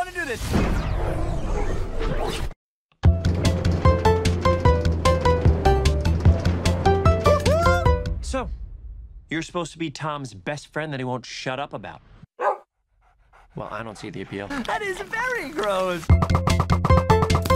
want to do this. So, you're supposed to be Tom's best friend that he won't shut up about. Well, I don't see the appeal. That is very gross.